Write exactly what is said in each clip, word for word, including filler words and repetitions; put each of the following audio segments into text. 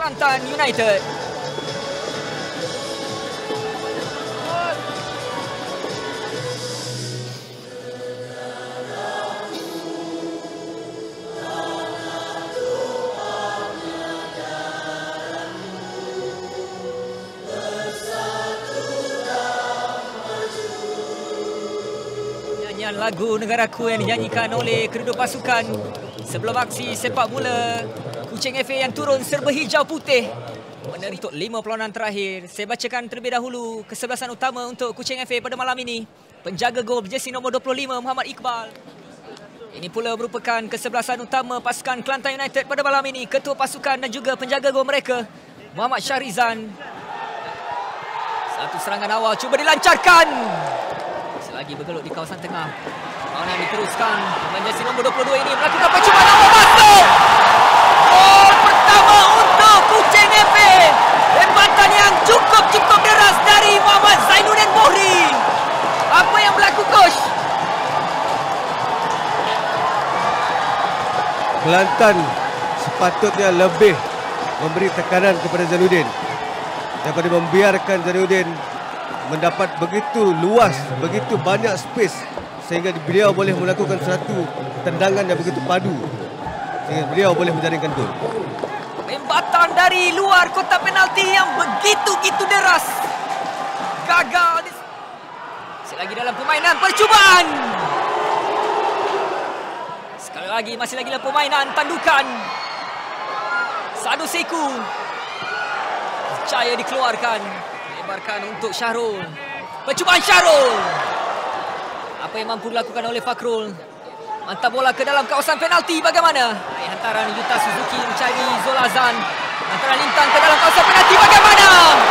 Kelantan United. Nyanyian lagu Negaraku yang dinyanyikan oleh kedua pasukan sebelum aksi sepak bola Kuching F A yang turun serba hijau putih menerima lima perlawanan terakhir. Saya bacakan terlebih dahulu kesebelasan utama untuk Kuching F A pada malam ini. Penjaga gol berjersey nombor dua puluh lima Muhammad Iqbal. Ini pula merupakan kesebelasan utama pasukan Kelantan United pada malam ini. Ketua pasukan dan juga penjaga gol mereka Muhammad Syahrizan. Satu serangan awal cuba dilancarkan. Lagi bergelut di kawasan tengah. Perlawanan diteruskan. Pemain jersey nombor dua puluh dua ini melakukan percubaan awal masuk. Gol pertama untuk Kuching F A. Lembatan yang cukup-cukup deras dari Muhammad Zainuddin Bohri. Apa yang berlaku, Coach? Kelantan sepatutnya lebih memberi tekanan kepada Zainuddin daripada membiarkan Zainuddin mendapat begitu luas, begitu banyak space sehingga beliau boleh melakukan satu tendangan yang begitu padu sehingga beliau boleh menjaringkan gol. Lembatan dari luar kotak penalti yang begitu-gitu deras. Gagal. Selagi dalam permainan percubaan. Sekali lagi masih lagi dalam permainan tandukan. Sadu Seku. Percaya dikeluarkan. Lebarkan untuk Syahrul. Percubaan Syahrul. Apa yang mampu dilakukan oleh Fakrul. Mantap bola ke dalam kawasan penalti. Bagaimana? Hantaran Yuta Suzuki mencari Zolazan. Hantaran Lintang ke dalam kawasan penalti. Bagaimana?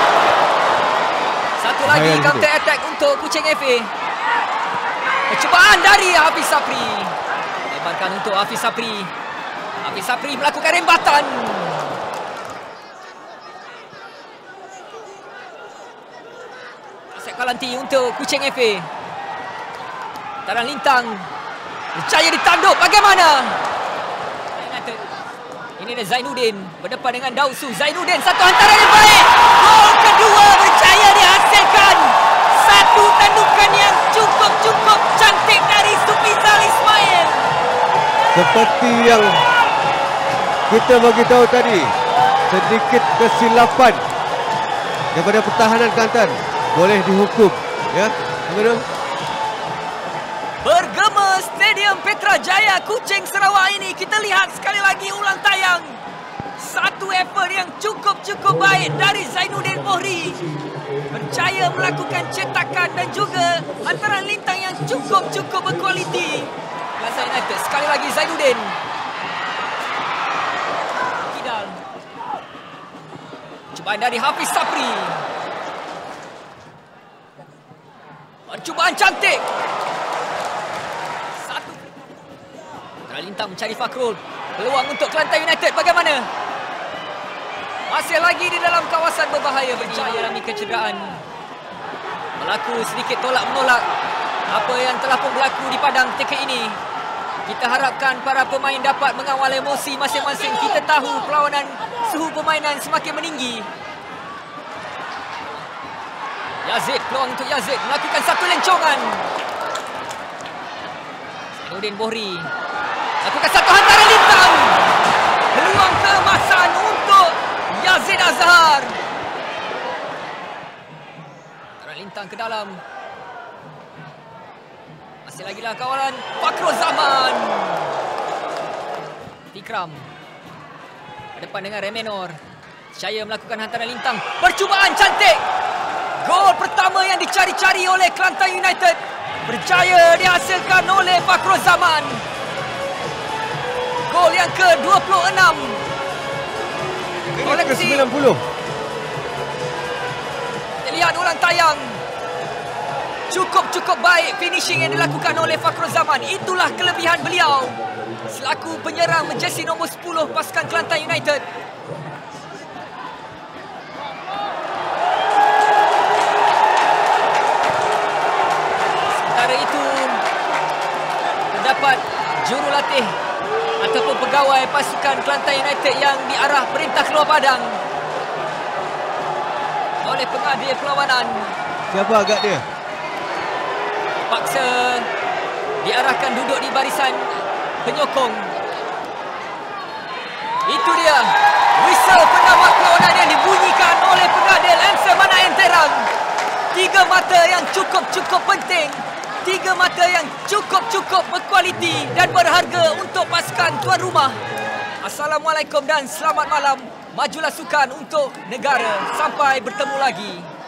Satu lagi Hayal counter juga. attack untuk Kuching F A. Percubaan dari Hafiz Sapri. Lebarkan untuk Hafiz Sapri. Hafiz Sapri melakukan rembatan. Kalanti untuk Kuching F A. Hantaran Lintang. Percaya ditanduk. Bagaimana? Ini ada Zainuddin. Berdepan dengan Daud Su. Zainuddin. Satu hantaran yang baik. Gol kedua berjaya dihasilkan. Satu tandukan yang cukup-cukup cantik dari Supizal Ismail. Seperti yang kita bagi tahu tadi, sedikit kesilapan daripada pertahanan Kelantan boleh dihukum, ya. Bagaimana? Bergema Stadium Petra Jaya Kuching Sarawak ini. Kita lihat sekali lagi ulang tayang. Satu effort yang cukup-cukup baik dari Zainuddin Bohri. Percaya melakukan cetakan dan juga hantaran Lintang yang cukup-cukup berkualiti. Kelantan United sekali lagi Zainuddin. Kidal. Cubaan dari Hafiz Sapri. Percubaan cantik. Satu. Hantaran Lintang mencari Fakrul. Peluang untuk Kelantan United bagaimana? Masih lagi di dalam kawasan berbahaya. Berjaya alami kecederaan. Berlaku sedikit tolak menolak apa yang telah pun berlaku di padang T K ini. Kita harapkan para pemain dapat mengawal emosi masing-masing. Kita tahu perlawanan suhu permainan semakin meninggi. Yazid, peluang untuk Yazid melakukan satu lencongan. Zainuddin Bohri lakukan satu hantaran Lintang. Peluang keemasan untuk Yazid Azhar. Hantaran Lintang ke dalam. Masih lagi lah kawalan Fakrul Zaman. Fikram berdepan dengan Remenor. Syaya melakukan hantaran Lintang. Percubaan cantik. Gol pertama yang dicari-cari oleh Kelantan United berjaya dihasilkan oleh Fakrul Zaman. Gol yang ke dua puluh enam. Minit ke sembilan puluh. Kita lihat ulang tayang. Cukup-cukup baik finishing yang dilakukan oleh Fakrul Zaman. Itulah kelebihan beliau selaku penyerang berjersey nombor sepuluh pasukan Kelantan United. Sementara itu, terdapat jurulatih ataupun pegawai pasukan Kelantan United yang diarah perintah keluar padang. oleh pengadil perlawanan. Siapa agak dia? Paksa diarahkan duduk di barisan penyokong. Itu dia whistle penamat perlawanan yang dibunyikan oleh pengadil Ansel Manaen Terang. Tiga mata yang cukup-cukup penting, tiga mata yang cukup-cukup berkualiti dan berharga untuk pasukan tuan rumah. Assalamualaikum dan selamat malam. Majulah sukan untuk negara. Sampai bertemu lagi.